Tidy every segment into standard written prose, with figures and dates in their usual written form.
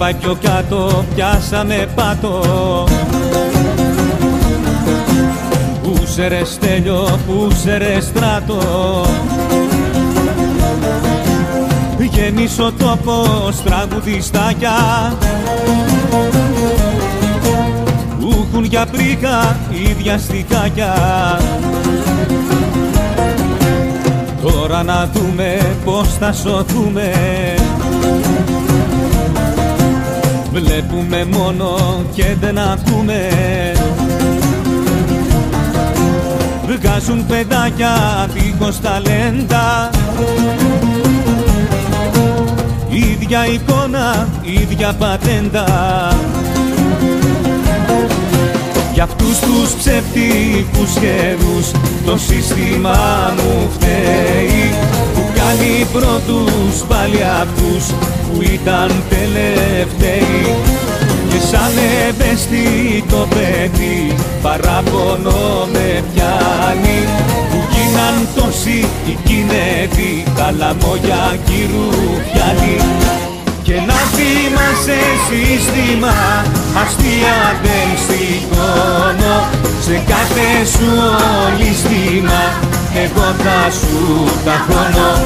πάει πιο κάτω, πιάσαμε πάτο. Πού σε ρε Στέλιο, πού σε ρε Στράτο, γεμίσει ο τόπος τραγουδιστάκια που έχουν για πρίκα ίδια στικάκια. Τώρα να δούμε πως θα σωθούμε, βλέπουμε μόνο και δεν ακούμε. Βγάζουν παιδάκια δίχως ταλέντα, ίδια εικόνα, ίδια πατέντα. Για αυτούς τους ψεύτικους σχέδους το σύστημα μου φταίει, που κάνει πρώτους πάλι αυτούς που ήταν τελευταίοι. Και σαν ευαίσθητο παιδί παράπονο με πιάνει, που γίναν τόσοι οι κινέδοι τα λαμόγια κυρουφιάνοι. Και να θυμάσαι σύστημα, αστεία δεν σηκώνω, σε κάθε σου ολίσθημα εγώ θα σου ταχώνω.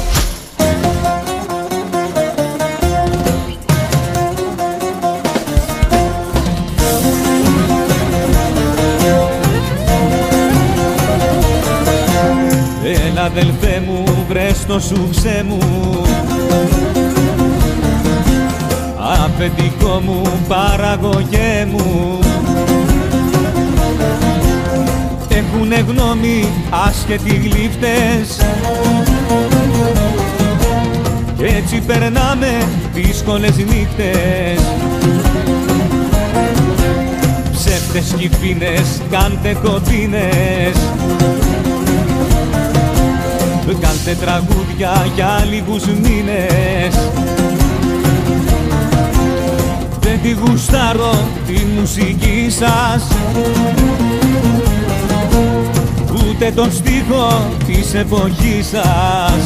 Έλα αδελφέ μου, βρες το σουξέ μου, αφεντικό μου, παραγωγέ μου. Έχουνε γνώμη άσχετοι γλύφτες, κι έτσι περνάμε δύσκολες νύχτες. Ψεύτες κι φίνες, κάντε κοντίνες, κάντε τραγούδια για λίγους μήνες. Δεν τη γουστάρω τη μουσική σας, ούτε τον στίχο της εποχής σας.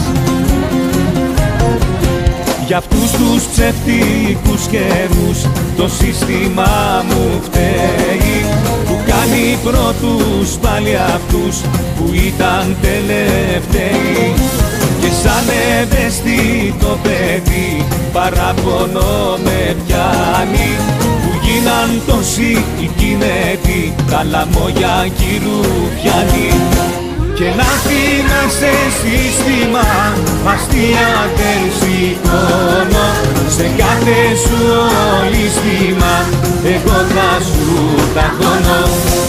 Για αυτούς τους ψεύτικους καιρούς το σύστημα μου φταίει, που κάνει πρώτους πάλι αυτούς που ήταν τελευταίοι. Και σαν ευαίσθητο παιδί παράπονο με πιάνει, που γίναν τόσοι οι κινέδοι τα λαμόγια κυρουφιάνοι. Και να θυμάσαι σύστημα, αστεία δεν σηκώνω, σε κάθε σου ολίσθημα εγώ θα σου ταχώνω.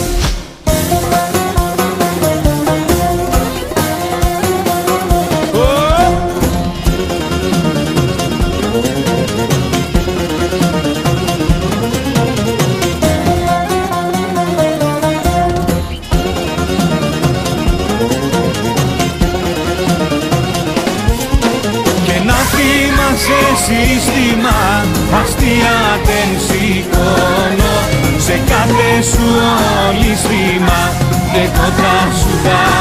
Σε σύστημα, αστεία δεν σηκώνω, σε κάθε σου ολίσθημα εγώ θα σου